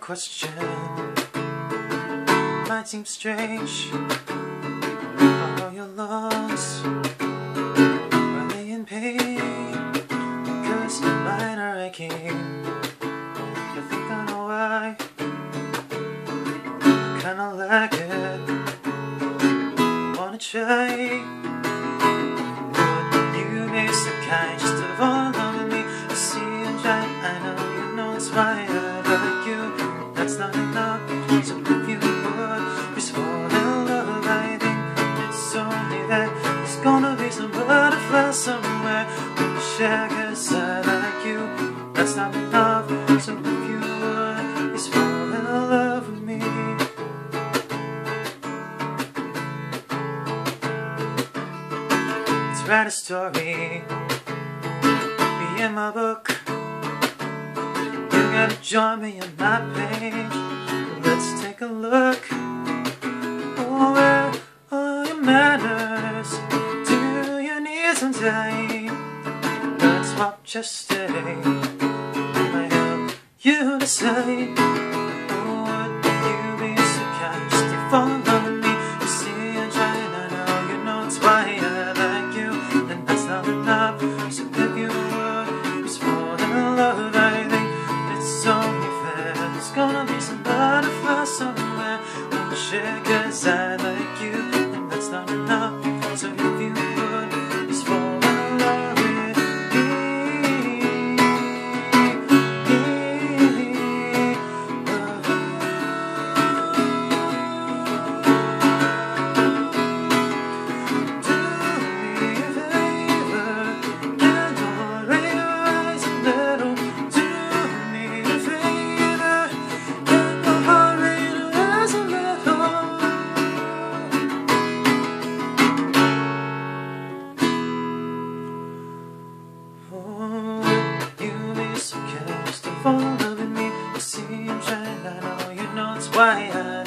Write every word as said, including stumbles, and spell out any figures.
question. Might seem strange, are your lungs, are they in pain? Cause mine are aching. I think I know why. I kinda like it, wanna try. Would you be so kind just to fall on me? I see you try, I know you know it's why I like you. That's not enough, so if you would just fall in love, I think it's only that there's gonna be some butterflies somewhere when you share, cause I like you. That's not enough, so if you would just fall in love with me. Let's write a story, be in my book. You gotta join me on my page. Let's take a look. Oh, where are your manners? Do you need some time? Let's swap just stay. I help you decide. Oh, would you be so kind just to fall on me? You see I'm trying, I know you know it's why I like you. And that's not enough, so if you would just fall in love, I think it's only fair. There's gonna be some butterflies somewhere when you share, cause I like you. And that's not enough, so if you would just fall in love with me. Do me a favor, and don't raise your eyes a little. Do me a favor, and don't raise your eyes a little. Oh, you be so kind just to fall in love with me. You see I'm trying, I know you know it's why I